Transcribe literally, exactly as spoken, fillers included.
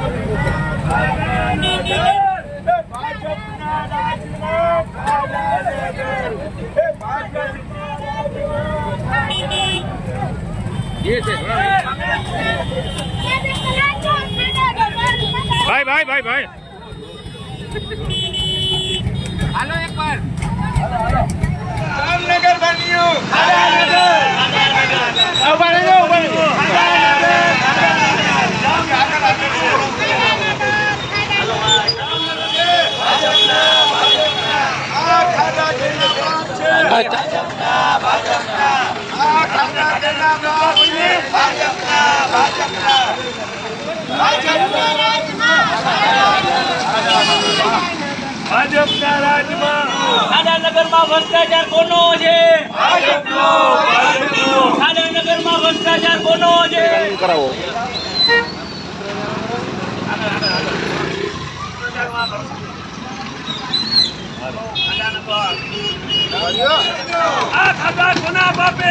भाई भाई भाई भाई हेलो एक बार जामनगर बनियो ભાજપના રાજમાં ખાડાનગરમાં ભ્રષ્ટાચાર કોનો છે? ભાજપનો. ખાડાનગરમાં ભ્રષ્ટાચાર કોનો છે? કરાવો આ ખાડા કોના બાપે?